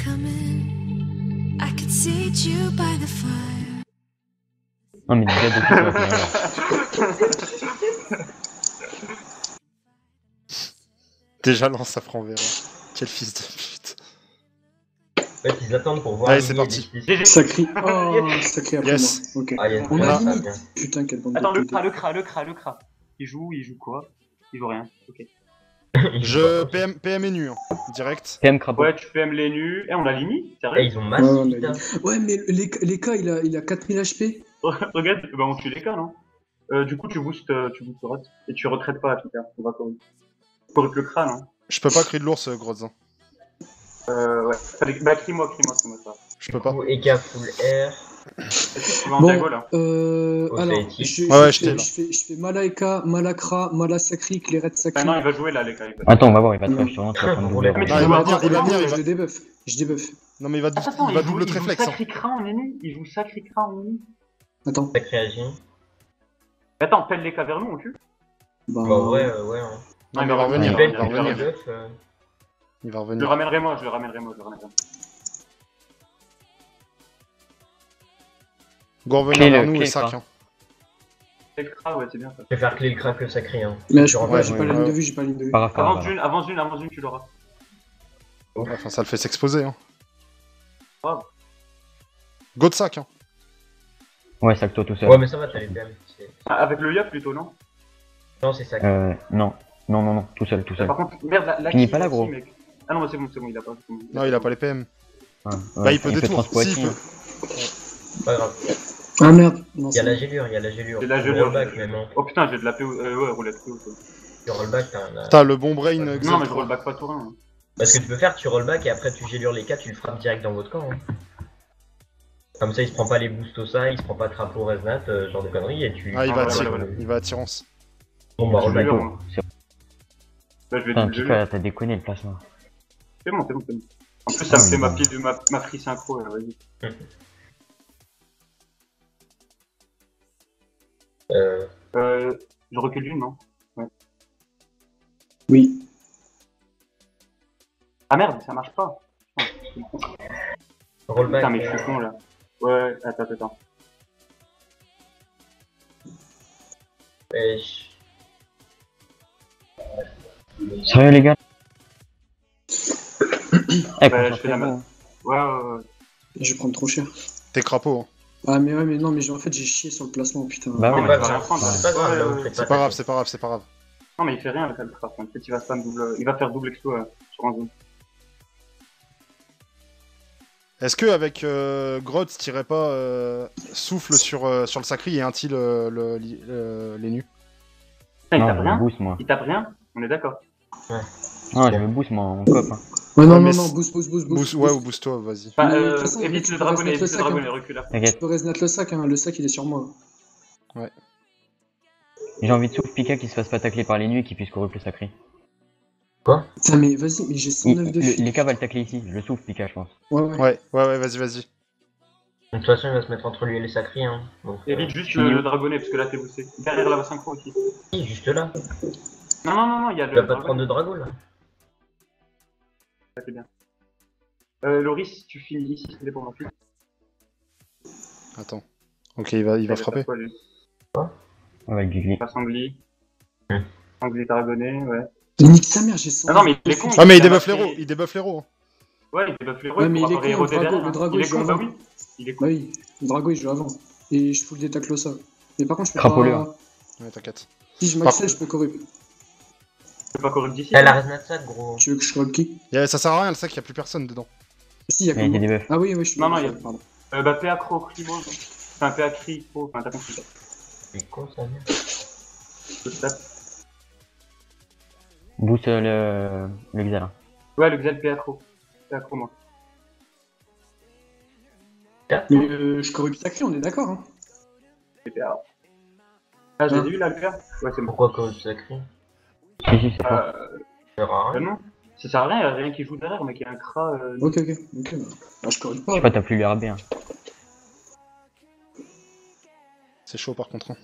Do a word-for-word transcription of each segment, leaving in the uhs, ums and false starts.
Non mais déjà depuis toi, alors. Déjà lance ça prend verra. Quel fils de pute. En fait, ils attendent pour voir. Allez, c'est parti. Sacré. Oh, sacré après Yes. moi. Ok. Ah, yes, On bien, a ça, limite. bien. Putain, quelle bande Attends, de le pute. cra, le cra, le cra, le cra. Il joue, il joue quoi? Il joue rien. Ok. Je P M, P M est nu, hein. Direct. P M crapaud. Ouais, tu peux M les nus. Eh, on l'a limite, Eh, sérieux? ils ont Ouais, masse, ouais, mais, putain. ouais, mais les, les cas, il a, il a quatre mille H P. Regarde, bah on tue les cas, non? Euh, du coup, tu boostes, euh, tu boostes rat. Et tu retraites pas, tout cas. On va corriger. Corrige le crâne, hein. Je peux pas crier de l'ours, Grotz. Hein. Euh, ouais. Fallait... Bah, crie-moi, crie-moi, crie-moi ça. Je peux pas. Coup, E K full R. Est-ce que tu vas en Bon, diago, là? euh, Oh, alors, ça a été. je, Ouais, je ouais, fais, j'étais là. je, fais, je fais Malaika, Malakra, Malasakri, Clairette Ah Sacré. non, il va jouer là, les gars. Il va... Attends, on va voir, il va te Non. faire sûrement, tu vas prendre Roulez, double. mais Non, tu il vas va venir, il va venir, il Je va. le débuff. Je débuff. Non, mais il va, Attends, attends, il va il joue, double il joue tréflex. Hein. sacré cra en ennemi. Il joue sacré cra en ennemi. Attends. Ça réagit. Attends, pèle les cas vers nous, on tue? Bah, Bah ouais, euh, ouais. Hein. Non, mais il va revenir, Tu il pètes, va tu fais un revenir. buff. euh, Il va Je le revenir. ramènerai moi, je le ramènerai moi, je le ramènerai moi. Go revenir Clé vers le- nous clé et le sac. cra. Hein. Sacré cra, ouais, c'est bien ça. Je vais faire clé le crack le sacré. Hein. mais je peux Ouais, pas, j'ai ouais, pas la ouais. ligne de vue, j'ai pas la ligne de vue. Pas grave, pas grave, Avance pas une, grave. avance une, avance une, tu l'auras. Ouais, Enfin, ça le fait s'exposer. Hein. Grave. Go de sac. Hein. Ouais, sac toi tout seul. Ouais, mais ça va, t'as les P M. c'est- Ah, avec le yap plutôt, non? Non, c'est ça. Euh, non. Non, non, non, tout seul, tout seul. Par contre, merde, la, la Finis qui- pas là, la qui, gros. mec. Ah non, c'est bon, c'est bon, il a pas. c'est bon. Non, il a pas les P M. Ouais, Bah, ouais, il peut fait détour. transpo Si, aussi, il hein. peut. Pas grave. Ah merde. Non, Il y a c'est la bon. gélure, il y a la gélure. J'ai de la Le gelure. rollback même. Hein. Oh putain, j'ai de la P O. Euh, ouais, roulette P O. quoi. Tu rollback, t'as un. Putain, le bon brain. Non, Xel Non, mais je trois. rollback pas tout rien. Parce que tu peux faire, tu rollback et après tu gélures les cas, tu le frappes direct dans votre camp. Hein. Comme ça, il se prend pas les boosts au ça, il se prend pas crapaud, resnat, euh, genre de conneries, et tu. Ah, il Ah, va voilà, attirer. voilà, voilà. Il va attirance. Bon, bah, Je rollback. gelure, Go. moi. C'est- Là, je vais Putain, double gelure. Pika, t'as déconné le placement. C'est bon, c'est bon, c'est bon. En plus, ça me Ah, fait ma, bon. pied de ma, ma free synchro, là, vas-y. Euh, Euh, je recule d'une, non? Oui. Ah merde, ça marche pas. rollback. Putain, mais je euh, suis con, là. Ouais, attends, attends, attends. euh, je- Sérieux, les gars? Eh, Ouais, je fais la concentrez-vous. main. Ouais, ouais, ouais. Je vais prendre trop cher. T'es crapaud. Hein. Ah, mais ouais, mais non, mais j'ai- en fait, j'ai chié sur le placement, putain. Bah Non, ouais, mais pas tu vas grave. rien prendre. C'est pas grave, Ouais, là, ouais, vous ouais. faites C'est pas pas grave, ça. c'est pas grave, c'est pas grave. Non, mais il fait rien avec Altra. En fait, il va spam double. Il va faire double explo euh, sur un zone. Est-ce que avec euh, Grotz, t'irais pas euh, souffle sur, euh, sur le sacri et un til euh, le, li- euh, les nus? Putain, il Non, tape je rien? me boost, moi. Il tape rien? On est d'accord. Non, je me boost, moi, en cop. Hein. Ouais, non, Ouais, non, mais non, c'est- boost, boost, boost, Boost, boost. ouais, ou boost-toi, vas-y. Enfin, Mais de euh, toute façon, en fait, évite tu le peux dragonnet, rester évite le le sac, dragonnet, hein. recule là. Je T'inquiète. peux resnat le sac, hein. Le sac, il est sur moi. J'ai envie de souffle Pika qui se fasse pas tacler par les nuits et qui puisse corrupte le sacré. Putain, mais vas-y, mais j'ai cent Il- neuf de le- fil. les cas va le tacler ici, je le souffle Pika, je pense. Ouais, ouais. Ouais, ouais, ouais, vas-y, vas-y. De toute façon, il va se mettre entre lui et les sacrés. Hein. Donc, euh, Évite juste Fini le, où le dragonnet parce que là t'es boosté. Derrière la synchro aussi. si, juste là. Non, non, non, non, il y a Tu le. vas pas te prendre de dragon là. Ça, c'est bien. Euh, Loris, tu finis ici, s'il te plaît, pour ma fille. Attends. Ok, il va, il va frapper. Quoi, lui Avec du gli. Pas Sanglier. Hmm. Sanglier dragonnet, ouais. Mais nique sa mère, j'ai cent Ah non, mais il est con. Ah, mais il a débuffe marqué- l'héros, il débuffe l'héros. Hein. Ouais, il débuffe les Ouais, mais il est pour con, le avoir drago, derrière, le hein. drago, Il il est joue con, bah avant. oui. Il est con. Bah oui, le drago, il joue avant. Et je full détacle ça. Mais par contre, je peux Crapaud pas... lure. Ouais, t'inquiète. Si je Par m'accède, contre- je peux corrupt. Tu peux pas corrupt d'ici. Elle a resnat ça, gros. Tu veux que je corrupt qui? Yeah, ça sert à rien, le sac, y a plus personne dedans. Si, il y a Il a que été moi. débuff. Ah oui, oui, je suis... Non, non, il y a- Pardon. Euh, bah, P A Cro, Crimo. Enfin, P A Cri, Cro. Enfin, t'as compris. C'est con ça. merde. Je te tape. Boost euh, le, le Xal. Hein. Ouais, le Xel P A Cro. P A Cro, moi. Mais euh, je corrupt sacré, on est d'accord, hein. C'est P A. Ah, j'ai vu là, le P A? Ouais, c'est bon. Pourquoi que sacré? Si, si, c'est fort. Euh, Ça sert à bah rien. non. Ça sert à rien, y a rien qui joue derrière, mec, il y a un cra. Euh... Ok, ok. Ok, bah, bah, je corrupt Je pas. sais pas, t'as plus l'R B. Hein. C'est chaud par contre. Hein.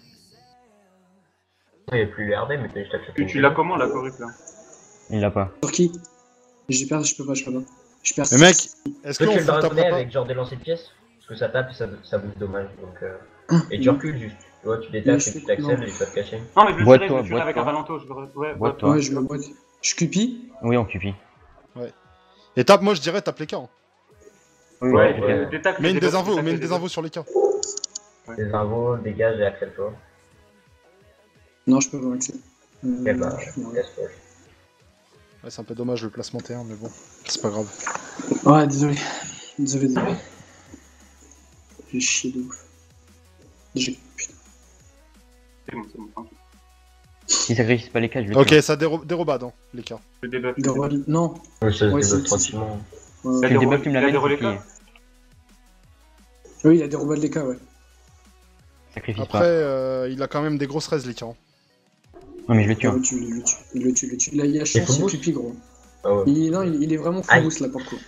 Il n'y a plus le R D, mais t'as juste à Tu, tu l'as comment, la corrupt, là? Il l'a pas. Sur qui? J'ai perdu, je peux pas, je peux pas. Je perds Mais mec, est-ce Toi, qu'on tu le fout ta dragonner prépa? avec genre des lancers de pièces. Parce que ça tape et ça, ça bouge dommage. Donc, euh... Et tu recules juste. Tu vois, tu Mais détaches je et tu fais- t'accèdes non. et tu vas te cacher. Non, mais je le Boite-toi, tirais, je le tuerai avec un boite-toi. Valanto. Je le... Ouais, Boite-toi. Ouais, je me boite. Je cupie. Oui, on cupie. Et tape, moi je dirais tape les cas. Hein. Oui, Ouais, ok. ouais. détacle. Mets une détacle, désinfo, détacle, mets une détacle. désinfo sur les cas. Des invos, dégage et accède-toi. Non, je peux avoir accès. Euh, Et bah, ouais. laisse-toi. Ouais, c'est un peu dommage le placement T un, mais bon, c'est pas grave. Ouais, désolé. Désolé, désolé. J'ai chié de ouf. J'ai... Putain. C'est bon, c'est bon, tranquille. Si sacrifie pas les cas, je vais Ok, tuer. ça déro dérobade, hein, les cas. Je débuff. Des rois- Non. Ouais, ça se Ouais, développe c'est- tranquillement. Ouais, Il a Tu des le débloques, re- tu me il a l'amènes, des c'est relais plié. cas. Oui, il a des robots de l'E K, ouais. Sacrifice Après, pas. euh, il a quand même des grosses raises, les cas. hein. Non, mais je le tue. Il Hein. le tue, il le tue, il le tue, il le tue. Là, il a full chance, il boost cupie, gros. Ah ouais. Il, non, il, il est vraiment full Aïe. boost là pour le coup.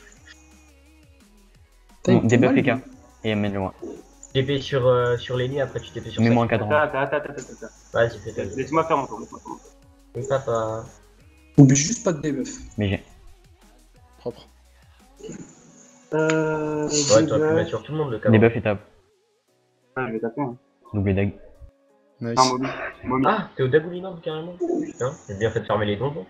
Bon, Putain, débuff mal, les lui. cas. Et amène-le loin. T P sur, euh, sur les nids, après tu T P sur Mets-moi un ça. cadran. Attends, attends, attends, attends, attends. Vas-y, fais ta vie. Laisse-moi faire mon tour. laisse-moi faire mon tour. Oui, papa. Oublie juste pas de debuff. Mais j'ai. Propre. Euh. Ouais, t'aurais pu débuff. mettre sur tout le monde le cadran. Débuff et tape. Ouais, je vais taper. Hein. Double dague. Nice. Non, Mommy. Mommy. Ah, t'es au Dagoulinant carrément. Putain, j'ai bien fait de fermer les donjons.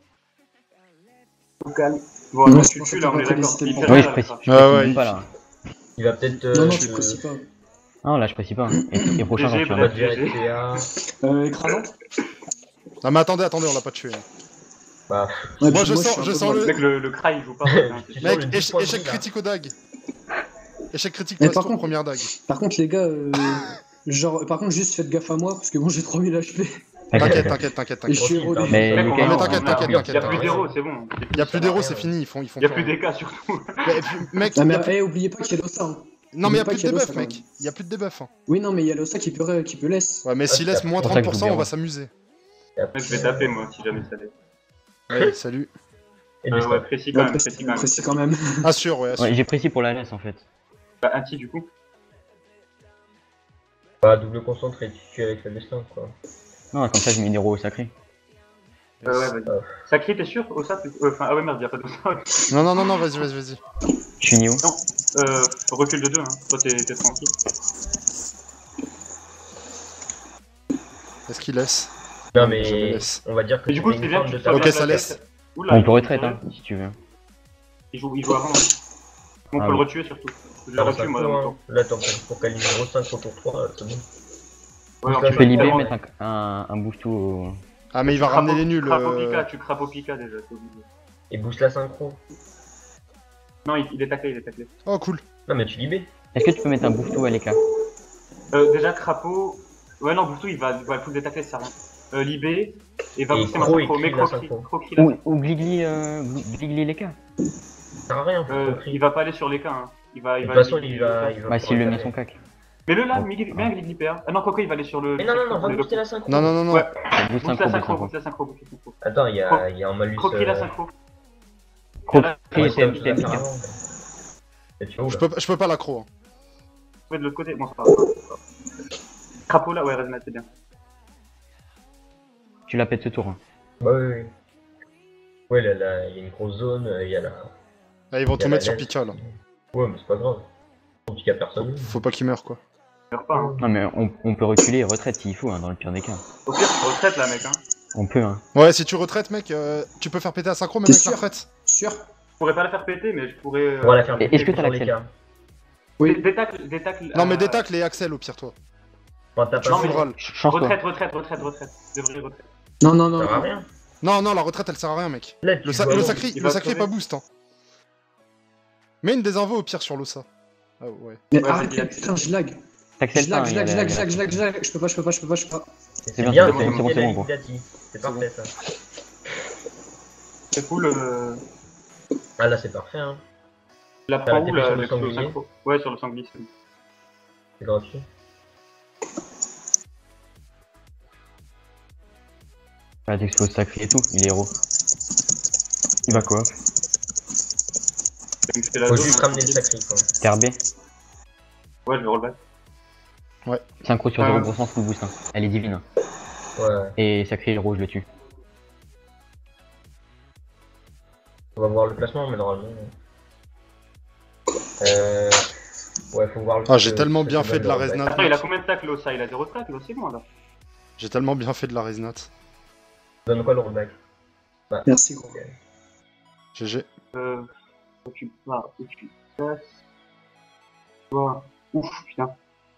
Au calme. Bon, Non, non, c'est tu pour tues ça là, qu'il on est va d'accord. féliciter Il le fait premier. Oui, rien, je là, précise. ça. Je Ouais, précise ouais, même il- pas là. Il va peut-être. Non, Euh, non, te- tu précises pas. Ah, là, je précise pas. Et, et prochain, G G, j'en On va tire te un. virer de T A. Euh, écrasante. Non, mais attendez, attendez, on l'a pas tué. hein. Bah, Ouais, Moi, puis je suis sens- un je peu sens mal. le- Mec, le, le cry, il joue pas. hein. tu sens Mec, le éche- dix points de échec vie, là. critique au dag. Échec critique Mais passe par tour, contre- première dague. Par contre, les gars, euh, genre, par contre, juste faites gaffe à moi parce que bon, j'ai trois mille H P. T'inquiète, t'inquiète, t'inquiète, Et je t'inquiète. suis héros des Mais Mec, les on cas, va- ils t'inquiète, sont- t'inquiète, Il y a- t'inquiète, Il y a plus rien. d'héros, c'est bon. Il y a plus d'héros, c'est fini, ils font, ils font Il y a quoi, plus hein. des cas surtout. Mais, et puis, mec, Ah, il y mais a plus- eh, oubliez pas qu'il y a l'Ossa. Hein. non, mais il y a pas plus de qu'il y a debuff, l'Ossa, quand mec. même. Il y a plus de debuff. hein. Oui, non, mais il y a l'Ossa qui peut, qui peut laisse. Ouais, mais Ah, s'il c'est laisse la- moins pour ça que trente pour cent, je on va vous s'amuser. Mec, je vais taper moi si jamais ça l'est. Ouais, salut. Et Euh, du ouais, stop. précis quand Ouais, même, précis, précis quand même. précis quand même. Assure, ouais, assure. Ouais, j'ai précis pour la laisse en fait. Bah, un petit du coup. Bah, double concentré, tu tues avec le destin quoi. Non, comme ça, je mets une héros au sacré. Euh, ouais, vas-y. Ça crie, t'es sûr au ça euh, Enfin, ah ouais, merde, y'a pas de ça. Non, non, non, non, vas-y, vas-y, vas-y. Je suis Nio. Euh, recul de deux, hein. Toi, t'es t'es tranquille. Est-ce qu'il laisse? Non Je me mais laisse. on va dire que Mais du coup, c'était c'est une bien forme que de tu ta sois Ok, pas ça la laisse. tête. Oula, On il peut joue retraite, sérieux. hein, si tu veux. Il joue, il joue avant. hein. On Ah peut le oui. retuer surtout. Je le Ça retue reste moi un dans peu, mon hein. tour. Là t'en prends pour qu'elle numéro cinq au tour trois, euh, c'est bon. Ouais, Tu on peux Tu peux le libérer, faire. mettre un, un, un boost au. Ah, mais il va Tu ramener crapo- les nuls. Tu crapo euh. Pika, tu crapo Pika déjà, t'es obligé. Et boost la synchro. Non, il, il est taclé, il est taclé. Oh, cool. Non mais tu libères. Est-ce que tu peux mettre un boost à l'écart? Euh, déjà, crapo. Ouais, non, Boustou, il va, il va full détacler, ça sert à rien. Euh, Libé, et va Et booster ma Cro, synchro. il Mais crie la Croquis, synchro. Croquis la Ou, synchro. ou Gligli, euh, Gligli l'écart. Ça sert à rien, faut Euh, qu'on crie. il va pas aller sur les cas, hein. Il va, De il toute va. façon il va. il va Bah, pour s'il le met rétablir. son cac. Mais le là, Oh. Miguel, bien Gligli P R. Ah non, Coco, il va aller sur le. Mais non non non, va le- booster la synchro. Non, non, non, non. Ouais, Boost boost synchro, la boost synchro, synchro. boost la synchro, boost la synchro. Attends, il y a, il y a un malus. Croquis la euh, synchro. Croquis, ouais, T M, c'est T M, ça, T M. carrément. Et tu vois où, Je là peux, je peux pas l'accro. Hein. Ouais, de l'autre côté, bon, c'est pas grave. Crapo là, ouais, Resnat, c'est bien. Tu la pètes ce tour. Hein. Bah oui, oui. Ouais, là, là, il y a une grosse zone, euh, il y a la. Ah, ils vont il y tout a mettre la sur laisse. Pika là. Ouais, mais c'est pas grave. On pique à personne. Faut pas qu'il meure quoi. Meurs pas, hein. Non, mais on, on peut reculer et retraite s'il faut, hein, dans le pire des cas. Au pire, tu retraites là, mec, hein. On peut, hein. Ouais, si tu retraites, mec, euh, tu peux faire péter la synchro même T'es avec la sûr retraite. Sûr. Je pourrais pas la faire péter, mais je pourrais. euh, On va la faire Et- est-ce que t'as sur les l'accès cas. Oui. Des tacles, des tacles. Non, mais euh, des tacles et Axel au pire, toi. Enfin, t'as Tu pas Non, fous mais- le rôle. Ch- Change-toi. Retraite, retraite, retraite, retraite. Devrait retraite. Non, non, non. Ça sert à non. rien. Non, non, la retraite elle sert à rien, mec. Là, tu Le, sa- joues le avant. sacré, il le va sacré est crever. pas boost. Hein. Mets une des invos au pire sur l'Ossa. Ah ouais. Mais Ouais, arrête, c'est bien. putain, je lag. T'acceptes Je pas, lag, hein, je il y a lag, je la- lag, je lag, je lag, je lag. Je peux pas, je peux pas, je peux pas, je peux pas. C'est bien, bien, c'est c'est bon, c'est bon, c'est bon, gros. C'est parfait ça. C'est cool. Euh... Ah là, c'est parfait, hein. La T'as la prend où T P la sur le le sanglier synchro? Ouais, sur le sanglier. c'est bon. C'est gratuit. Ah, t'exploses sacré et tout, il est héros. Il va quoi? Ça me fait la Faut zone, juste hein. ramener le sacré, quoi. T R B. Ouais, je vais relever. Synchro sur Ah. zéro pour cent full boost. Hein. Elle est divine. Hein. Ouais. Et sacré héros, je le tue. On va voir le placement, mais normalement. Euh... Ouais, faut voir le... Ah, j'ai euh, tellement ça bien se fait de la donne le resnat. Attends, il a combien de tacles, Losa? Il a zéro tacle, là, c'est bon, là. J'ai tellement bien fait de la resnat. Donne quoi le rollback? Bah, Merci, gros. ok. G G. Euh... Où tu pars, où tu passes... Voilà. Ouf, putain.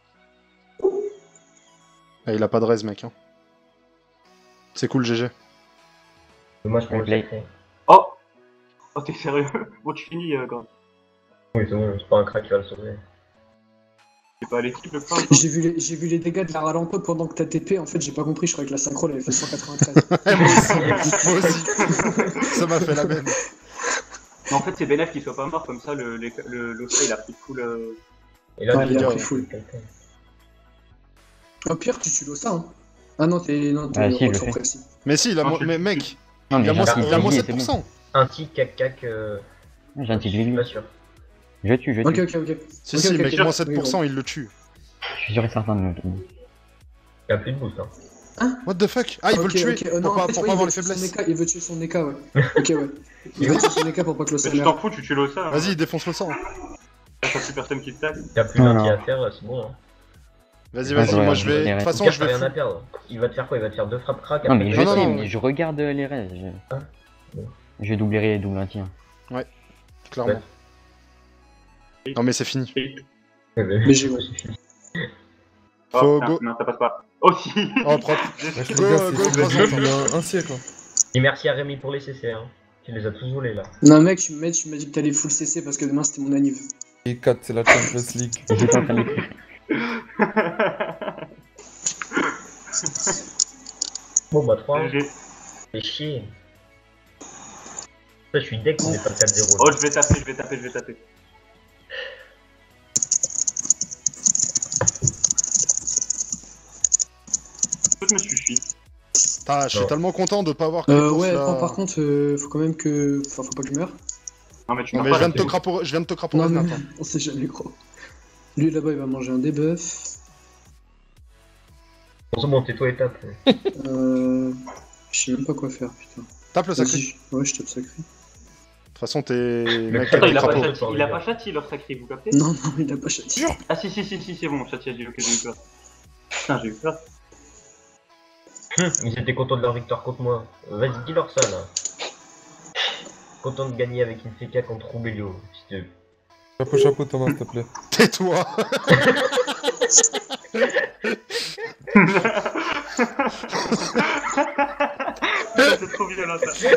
Ah, il a pas de res, mec. Hein. C'est cool, G G. Dommage pour le Replay. sacré. Oh Oh, t'es sérieux? Bon, tu finis, euh, quand Oui, c'est bon, c'est pas un crack qui va le sauver. c'est pas à l'équipe, le crack. J'ai vu, les, j'ai vu les dégâts de la ralento pendant que t'as T P, en fait j'ai pas compris, je croyais que la synchro elle avait fait cent quatre-vingt-treize. Moi aussi, moi aussi. Ça m'a fait la même. Mais en fait, c'est bénéf qu'il soit pas mort, comme ça, le, le, le, l'Osa, il a pris full... Euh... Et là, Ouais, tu il a dois- pris full. Au pire, tu tues ça, hein. Ah non, t'es non, t'es Ah, si, je le retour fais. précis. Mais si, il a Non, mo- je- mais mec, Non, il mais a j'ai moins, un il a moins tic, sept c'est pour bon. cent. Un tic, cac, cac, euh... J'ai un tic je suis Lily. pas sûr. Je tue, je Ok, tue. ok, ok. Si, Ok, si, ok, mec, ok. moins sept pour cent, Oui, il le tue. Je suis sûr et certain de me Il y a plus de boost, hein. What the fuck? Ah, il veut Ok, le tuer ok, euh, non, pour en pas, fait, pour ouais, pas il avoir veut les tuer son faiblesses. Eka, il veut tuer son Eka, ouais. Ok, ouais. Il veut tuer son Eka pour pas que le Mais sang tu t'en meure. fous, tu tues l'Osa. Hein. Vas-y, défonce le sang. T'as plus personne qui te tacle. Il y a plus Non, d'un tic non. à faire, c'est bon, hein. Vas-y, Ah, vas-y, ouais, moi ouais, je vais. ouais, De ouais. toute Au façon, pire, je t'as vais. rien à fou- perdre. Il va te faire quoi? Il va te faire deux frappes crack. Non, mais je Non, non, sais, non. mais je regarde les res. Je, Hein je vais doubler les double un tir. Clairement. Ouais. Non, mais c'est fini. Mais j'ai bon. Oh, Faut putain, go. non, ça passe pas. Oh si. Oh, propre. Wesh, les Go, gars, go, c'est croisant. c'est pendant un, un siècle. Hein. Et merci à Rémi pour les C C, hein. Tu les as tous volés, là. Non, mec, tu mec, tu m'as dit que t'allais full C C parce que demain c'était mon anniv. Et quatre, c'est la Champions League. J'étais en train d'écrire. Bon, bah, trois. J'ai- Fais chier. Ça, je suis deck, on est pas quatre zéro. Oh, je vais taper, je vais taper, je vais taper. Je me suis fui. Putain, je suis Non. tellement content de pas avoir Euh, Crapour, ouais, là. attends, par contre, euh, faut quand même que. Enfin, faut pas que je meure. Non, mais tu Non, m'as mais pas je viens de te laissé. crapour, je viens de te crapour, Non, mais Resnat, hein. on sait jamais, gros. Lui là-bas, il va manger un debuff. Bon, c'est bon, tais-toi et tape. Euh. Je sais même pas quoi faire, putain. Tape le sacré. Vas-y, De je- ouais, je tape sacré. toute façon, t'es. Mec, Attends, Attends, avec il a pas crapaud. crapaud. châti, il a pas châti leur sacré, vous captez? Non, non, il a pas châti. Ah si, si, si, si, c'est bon, châti a dit ok, j'ai eu peur. Putain, j'ai eu peur. Hum, Ils étaient contents de leur victoire contre moi. Vas-y, dis-leur ça, là. Content de gagner avec une C K contre Roubelio. Putain. Chapeau, chapeau, Thomas, s'il te plaît. Tais-toi. C'est trop violent ça.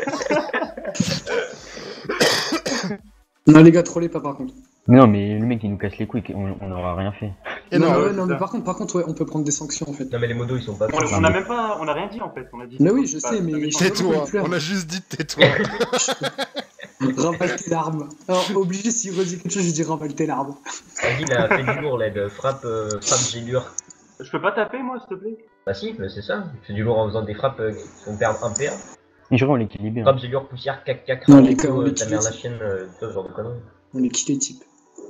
Non, les gars, trollez pas par contre. Mais non, mais le mec il nous casse les couilles, on on n'aura rien fait. Et non, non, mais ouais, ouais, non, c'est mais ça. par contre, par contre, ouais, on peut prendre des sanctions en fait. Non, mais les modos, ils sont pas On, forts. on a même pas, on a rien dit en fait, on a dit. Mais oui, je Pas- sais, pas mais- méchant. tais-toi. Il pleure. On a juste dit tais-toi. Ravale tes larmes. Alors, obligé, s'il redit quelque chose, je dis ravale tes larmes. Vas-y, il a fait du lourd, l'aide. Frappe, euh, frappe gélure. Je peux pas taper moi, s'il te plaît? Bah si, mais c'est ça. Il fait du lourd en faisant des frappes euh, qui font perdre un P A. Et je crois on l'équilibre bien. Frappe gélure, poussière, cac cac, Non, rame les et gars, tout, on euh, les ta kille mère la aussi. chienne, euh, tout ce genre de conneries. On est qui les types.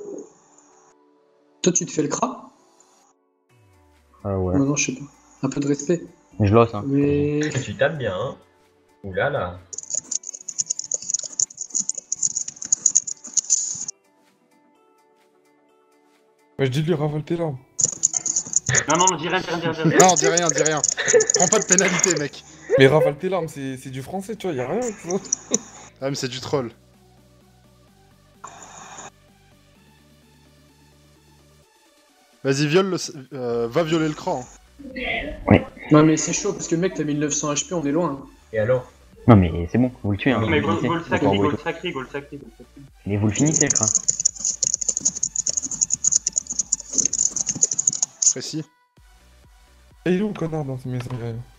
Toi, tu te fais le cra? Ah ouais. Non, non, je sais pas. Un peu de respect. Je l'ose, hein. Mais. Tu tapes bien, hein. Oula là. Wesh, dis-lui, ravale tes larmes. Non, non, non, dis rien, dis rien, dis rien. dis rien. Non, dis rien, dis rien. Prends pas de pénalité, mec. Mais ravale tes larmes, c'est c'est du français, tu vois, y'a rien avec ça. Ah, mais c'est du troll. Vas-y, viole le... euh, va violer le cran. Non, mais c'est chaud parce que le mec, t'as mille neuf cents H P, on est loin. Et alors? Non mais c'est bon, vous le tuez, hein. Mais vous go le finissez. go le Vous sacré, envoyez go le tout. sacré, go le sacré, go le sacré. Mais vous le finissez le cran. Précis. Et il est où le connard dans ce message?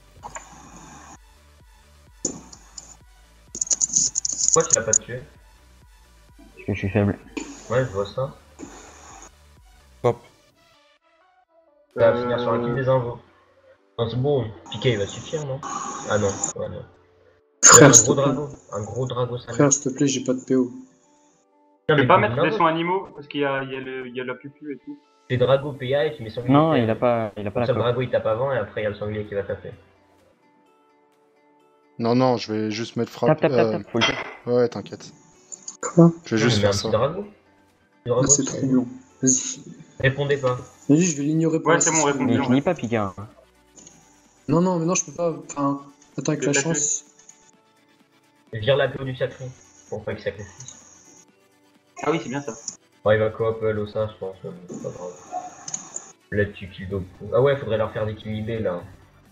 Pourquoi tu l'as pas tué? Parce que je suis faible. Ouais, je vois ça. Top. Ça va finir sur un kill des invos. Non, c'est bon, piqué, il va suffire, non? Ah non, ouais, non. Frère, un s'il te gros plaît. drago, un gros drago ça. Frère, s'il te plaît, j'ai pas de P O. Tu peux pas mettre des des sons animaux parce qu'il y a, il y, a le- il y a la pupu et tout. T'es drago P A et tu mets sanglier. Non, P A. il a pas, il a pas Comme la ça, le coque. drago il tape avant et après il y a le sanglier qui va taper. Non, non, je vais juste mettre Tape, frappe. tape, tape, euh, tape, faut le faire. Ouais, t'inquiète. Quoi? Je vais Ouais, juste mais faire un petit ça. drago. Le Là, robot, c'est trop long. Vas-y. Répondez pas. Vas-y, je vais l'ignorer pour Ouais, l'instant. c'est bon, réponds. Mais il bien, finit ouais. pas Pika. Non, non, mais non, je peux pas. Enfin, attends, avec la Déplacer. chance. Vire la peau du sacré. Pour pas qu'il sacrifie. Ah oui, c'est bien ça. Bon, il va coop euh, Losa, je pense. mais bon, c'est pas grave. Là, tu kills d'autres. Ah ouais, faudrait leur faire des kills libés là.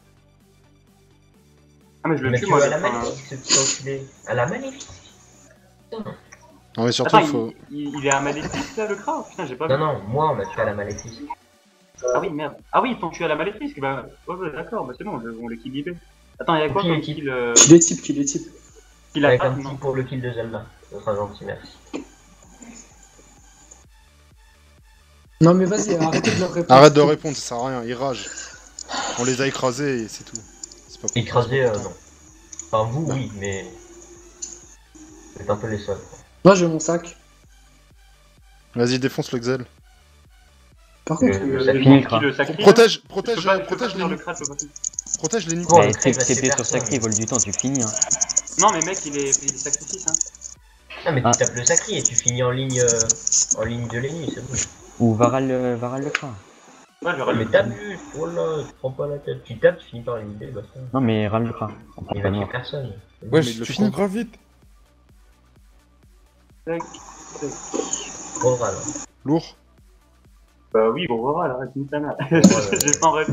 Ah, mais je le Mais tue, tu moi. veux à je- la enfin, maléfique, ce petit enculé. À la maléfique. Putain. Non, mais surtout, Attends, il faut. il, il- il est à Maléfice là, le cra? Putain, j'ai pas Non, vu. non, moi on m'a tué à la maléfique. Ah oui, merde. Ah oui, ils t'ont tué à la Maléfice. Bah, ouais, ouais, d'accord, bah c'est bon, on les kill libé. Attends, il y a quoi Qui comme est qui kill euh, Qu'il est type, qu'il est type. kill Avec un attaque, petit non? pour le kill de Zelda. Ça sera gentil, merci. Non, mais vas-y, arrêtez de leur répondre. Arrête de répondre, ça sert à rien, ils ragent. On les a écrasés et c'est tout. C'est pas pour- Écrasé, euh, non. Enfin, vous, oui, mais. Vous êtes un peu les seuls. quoi. Moi, j'ai mon sac. Vas-y, défonce le Xel. Par contre, Le- euh, Ça Le finit, kill quoi. le sacré. Protège, Je peux protège, pas- je peux protège pas les faire le nids. crash, je peux pas. Protège les nids. Oh, Mais le crève, T P c'est sur personne. sacré, vole du temps, tu finis. Hein. Non, mais mec, il est, il est sacrifice, hein. Ah, mais tu Ah. tapes le sacré et tu finis en ligne, euh, en ligne de l'ennemi, c'est bon. Ou Varal, euh, Varal le cra. Ouais, j'aurais Mais le t'abuses, oh là, tu prends pas la tête. Tu tapes, tu finis par l'éliminer, basta. Non, mais Ral le cra. On prend Il pas va de tuer mort. personne. Ouais, Mais le tu front. finis grave vite. Tac. Gros ral. Lourd. Bah oui, bon, voilà, arrête, nique ta mère. ouais. J'ai pas en rêve.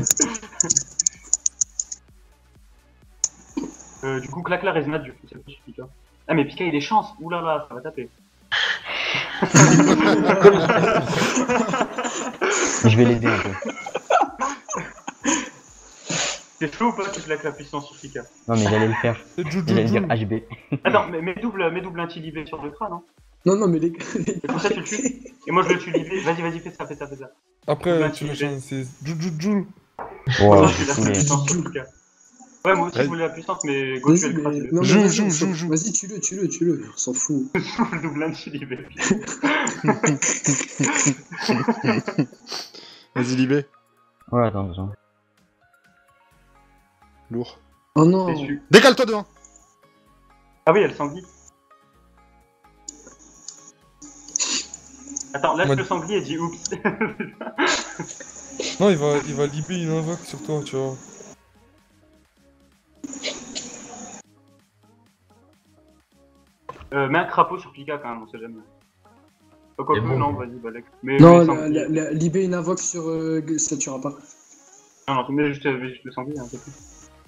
Euh, du coup, claque la Resnat, du coup, c'est pas sur Pika. Ah, mais Pika, il est chance. Ouh là là, ça va taper. Je vais l'aider un peu. C'est chaud ou pas que tu claques la puissance sur Pika? Non, mais j'allais le faire. C'est Jou, J'allais Jou, dire Jou. H B. Attends, mais mets double, mets double anti-libé sur le crâne, hein. non, non, mais les gars. Et comme ça, tu le tues. Et moi, je le tue libé. Vas-y, vas-y, fais ça, fais ça, fais ça. Après, Bah, tu tu le fais. changes, c'est Jou, Jou, Jou. Wow, Moi, je je suis suis la saoulé. puissance sur Pika. Ouais, moi aussi, je voulais la puissance, mais go, tu Vas-y, as le crâne, mais... tu non, mais Joue, vas-y, joue, on joue, s'en- joue. Vas-y, tue-le, tue-le, tue-le. On s'en fout. le double anti-libé. Vas-y, Libé. Ouais, attends, attends. Lourd. Oh non. Déçu. Décale-toi de un. Ah oui, elle sanglier. Attends, lâche Ouais. le sanglier et dis oups. Non, il va, il va libérer une invoque sur toi, tu vois. Euh, mets un crapaud sur Pika quand même, on sait jamais. Pas quoi C'est que bon. non, vas-y, Balek. Mais Non, mais la, sanglier. la, la, Libé une invoque sur euh, ça tuera pas. Non, non, mais juste, mais juste le sanglier, hein, c'est tout.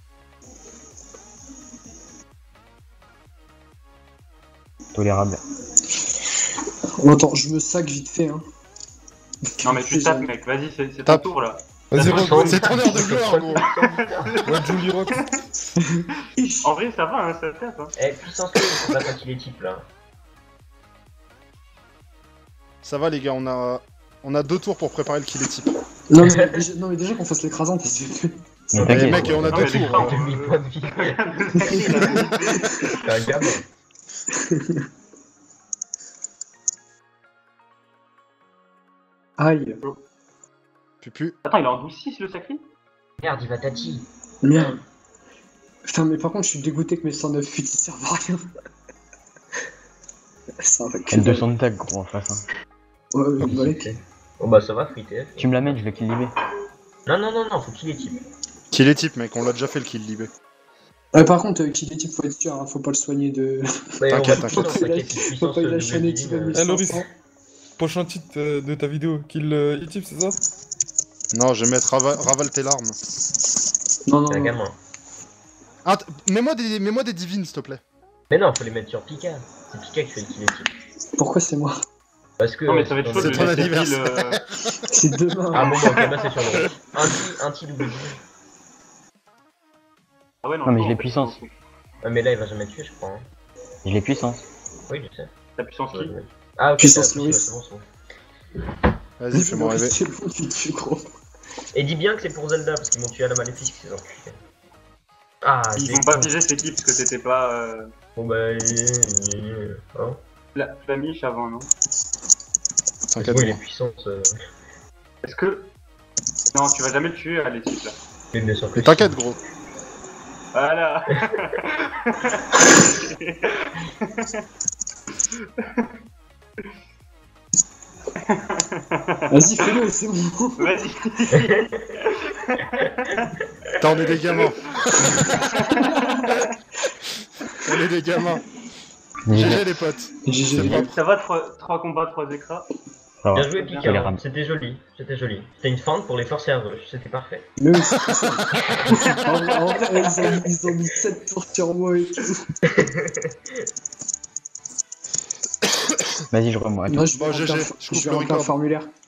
Tolérable. Oh, attends, je me sac vite fait, hein. Non, mais tu tapes, mec, vas-y, c'est c'est ton Tape. tour là. Vas-y, Attends, Rock, C'est ton heure de gloire, gros. ouais, Julie Rock. En vrai, ça va, hein, ça tape. Hein. Eh, puissance que c'est pas quand il est type là. Ça va, les gars, on a. On a deux tours pour préparer le kill type. Non, mais déjà, non, mais déjà qu'on fasse l'écrasant, parce que. Mais Eh, t'inquiète. mec, on a Non, deux mais les tours. crans, hein. Demi point de vie. Regarde le sanglier, il a deux C'est un gamin. Aïe. Pupu. Attends, il est en douze six le sacré? Merde, il va tati. Merde. Putain, mais par contre, je suis dégoûté que mes cent neuf fuites ils servent à rien. Ça va que Elle deux dalle. cents de tag, gros, en face. Hein. Ouais, ouais, Balek. Bon bah ça va, free T F. Tu me l'amènes, je vais kill Libé. Non, non, non, non, faut qu'il est type. Kill est type, mec, on l'a déjà fait le kill Libé. Ouais, par contre, euh, qu'il est type, faut être sûr, hein, faut pas le soigner de. Ouais, T'inquiète, on va- t'inquiète. non, t'inquiète, une Faut puissance pas y de lâcher un équipe à Medellin, Eh, euh, Loris, mille cinq cents. prochain titre euh, de ta vidéo, kill euh, E-Tip, c'est ça? Non, je vais mettre rava- ravale tes larmes. Non, non, C'est un non. gamin. Ah, t- mets-moi des, mets-moi des divines, s'il te plaît. Mais non, faut les mettre sur Pika. C'est Pika qui fait le kill type. Pourquoi c'est moi? Parce que. Non, mais ça va être chaud C'est de ton laisser anniversaire. Bill, euh, C'est demain. Ah bon, ok, bah c'est sur le. Un petit, un petit double. Ah ouais, non, Non, mais non, je l'ai en fait, puissance. c'est- Ah, mais là il va jamais tuer, je crois. Hein. Je l'ai puissance. Oui, je sais. Ta puissance qui? Ah, ok, Puissance t'as- Loris. c'est bon, c'est bon. Vas-y, fais-moi rêver. C'est bon, tu tues, gros. Et dis bien que c'est pour Zelda parce qu'ils m'ont tué à la maléfique, ces enculés. Ah, Ils j'ai vont pas con. piger cette équipe parce que t'étais pas euh, Bon bah. euh, euh, Hein la flamiche avant, non? T'inquiète. Bon, il est puissant. euh, Est-ce que. Non, tu vas jamais le tuer à l'équipe là. Mais bien sûr que Mais si. t'inquiète, gros. Voilà. Vas-y, fais-le, c'est bon. Vas-y. T'en es des gamins. On est des gamins. G G les potes. G G. C'est propre. Ça va, trois, trois combats, trois écrans. Ça va. Bien joué, Ça les Pika. rame. C'était joli. C'était joli. C'était une feinte pour les forcer un rush. C'était parfait. Mais oui, c'est ça. En vrai, en vrai, ils, ont, ils ont mis sept tours sur moi et tout. Vas-y, je remets. Moi, je vais Bon, G G, remplir, je coupe je vais le remplir le record. formulaire.